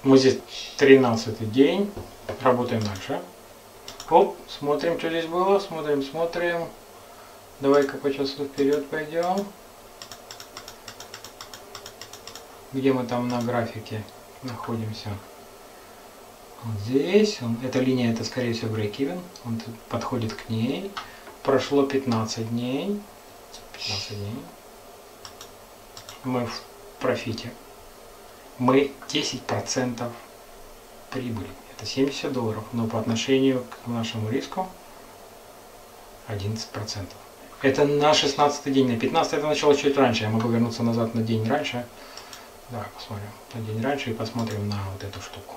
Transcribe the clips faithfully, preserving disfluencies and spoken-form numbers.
Мы здесь тринадцатый день. Работаем дальше. Оп, смотрим, что здесь было. Смотрим, смотрим. Давай-ка по часу вперед пойдем. Где мы там на графике находимся? Вот здесь. Он, эта линия, это скорее всего break-even. Он тут подходит к ней. Прошло пятнадцать дней. пятнадцать дней. Мы в профите. Мы десять процентов прибыли. Это семьдесят долларов. Но по отношению к нашему риску одиннадцать процентов. Это на шестнадцатый день. На пятнадцатый это начало чуть раньше. Я могу вернуться назад на день раньше. Давай посмотрим на день раньше и посмотрим на вот эту штуку.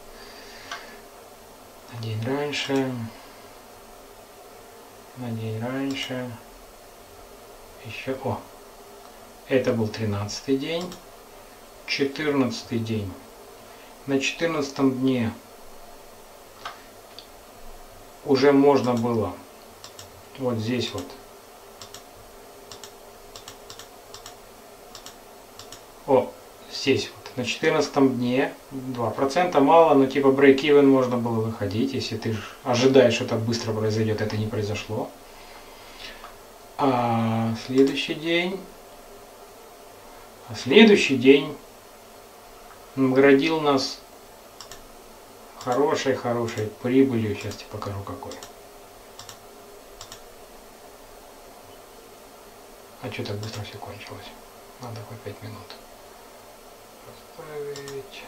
На день раньше. На день раньше. Еще. О! Это был тринадцатый день. четырнадцатый день. На четырнадцатом дне уже можно было вот здесь вот. О, здесь вот. На четырнадцатом дне два процента мало, но типа break-even можно было выходить, если ты ожидаешь, что это быстро произойдет, это не произошло. А следующий день, а следующий день наградил нас хорошей-хорошей прибылью. Сейчас тебе покажу какой. А что так быстро все кончилось? Надо хоть пять минут. Поставить.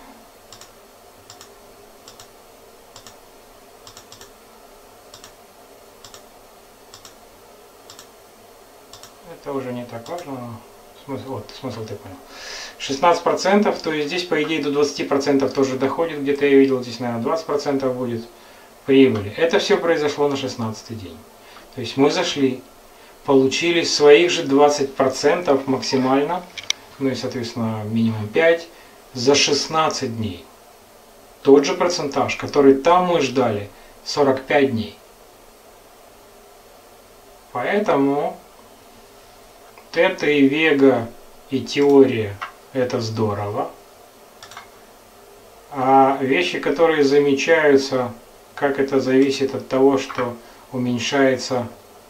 Это уже не так важно. Смысл, вот, смысл ты понял. шестнадцать процентов, то есть здесь по идее до двадцати процентов тоже доходит, где-то я видел, здесь наверное двадцать процентов будет прибыли. Это все произошло на шестнадцатый день. То есть мы зашли, получили своих же двадцать процентов максимально, ну и соответственно минимум пять за шестнадцать дней. Тот же процентаж, который там мы ждали сорок пять дней. Поэтому тета и вега и теория это здорово. А вещи, которые замечаются, как это зависит от того, что уменьшается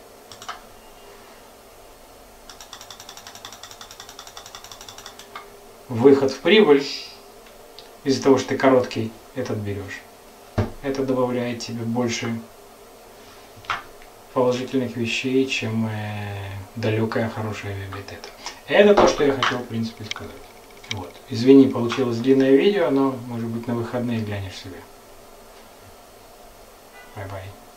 выход в прибыль, из-за того, что ты короткий этот берешь, это добавляет тебе больше положительных вещей, чем э, далекая хорошая вега-тета. Это то, что я хотел в принципе сказать. Вот. Извини, получилось длинное видео, но может быть на выходные глянешь себе. Бай-бай.